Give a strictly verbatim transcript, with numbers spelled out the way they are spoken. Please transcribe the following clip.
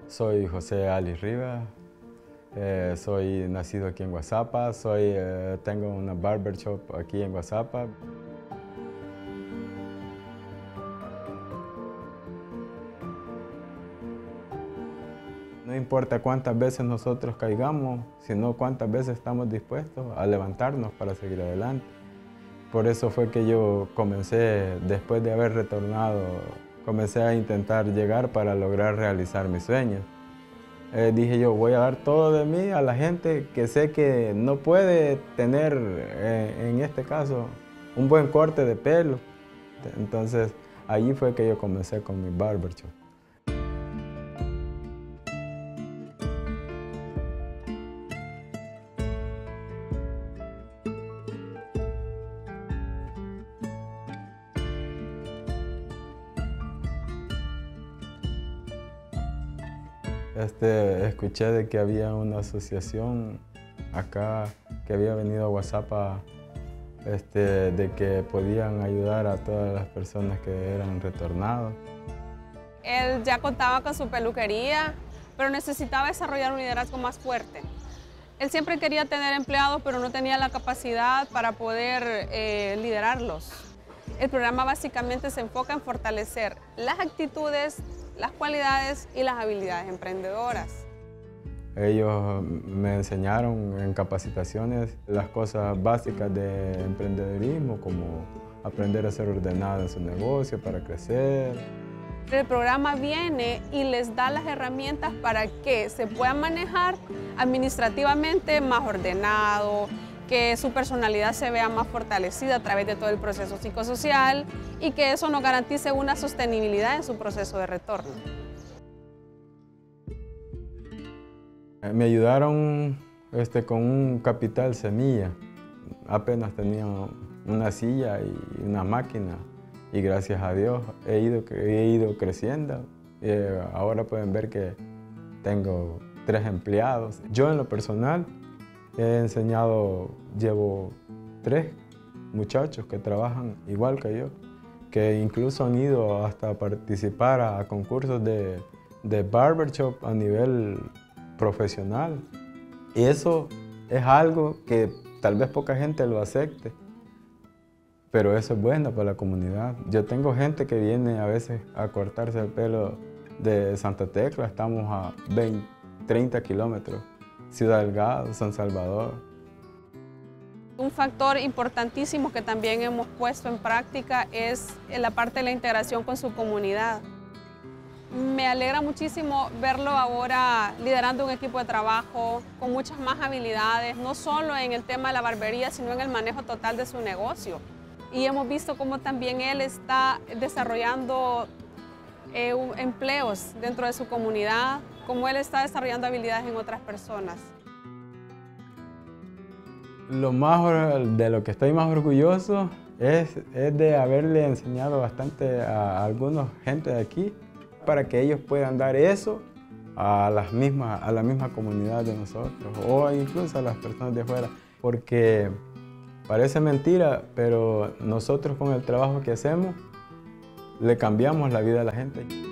Soy José Ali Rivas, eh, soy nacido aquí en Guazapa, soy, eh, tengo una barbershop aquí en Guazapa. No importa cuántas veces nosotros caigamos, sino cuántas veces estamos dispuestos a levantarnos para seguir adelante. Por eso fue que yo comencé, después de haber retornado, comencé a intentar llegar para lograr realizar mis sueños. Eh, dije yo, voy a dar todo de mí a la gente que sé que no puede tener, eh, en este caso, un buen corte de pelo. Entonces, allí fue que yo comencé con mi barbershop. Este, escuché de que había una asociación acá que había venido a Guazapa, este, de que podían ayudar a todas las personas que eran retornados. Él ya contaba con su peluquería, pero necesitaba desarrollar un liderazgo más fuerte. Él siempre quería tener empleados, pero no tenía la capacidad para poder eh, liderarlos. El programa básicamente se enfoca en fortalecer las actitudes, las cualidades y las habilidades emprendedoras. Ellos me enseñaron en capacitaciones las cosas básicas de emprendedurismo, como aprender a ser ordenado en su negocio para crecer. El programa viene y les da las herramientas para que se puedan manejar administrativamente más ordenado, que su personalidad se vea más fortalecida a través de todo el proceso psicosocial y que eso nos garantice una sostenibilidad en su proceso de retorno. Me ayudaron este, con un capital semilla. Apenas tenía una silla y una máquina y gracias a Dios he ido, he ido creciendo. Y ahora pueden ver que tengo tres empleados. Yo en lo personal he enseñado, llevo tres muchachos que trabajan igual que yo, que incluso han ido hasta participar a, a concursos de, de barbershop a nivel profesional. Y eso es algo que tal vez poca gente lo acepte, pero eso es bueno para la comunidad. Yo tengo gente que viene a veces a cortarse el pelo de Santa Tecla, estamos a veinte, treinta kilómetros. Ciudad Delgado, San Salvador. Un factor importantísimo que también hemos puesto en práctica es la parte de la integración con su comunidad. Me alegra muchísimo verlo ahora liderando un equipo de trabajo con muchas más habilidades, no solo en el tema de la barbería, sino en el manejo total de su negocio. Y hemos visto cómo también él está desarrollando eh, empleos dentro de su comunidad, cómo él está desarrollando habilidades en otras personas. Lo más, de lo que estoy más orgulloso es, es de haberle enseñado bastante a algunos gente de aquí para que ellos puedan dar eso a, las mismas, a la misma comunidad de nosotros o incluso a las personas de afuera. Porque parece mentira, pero nosotros con el trabajo que hacemos le cambiamos la vida a la gente.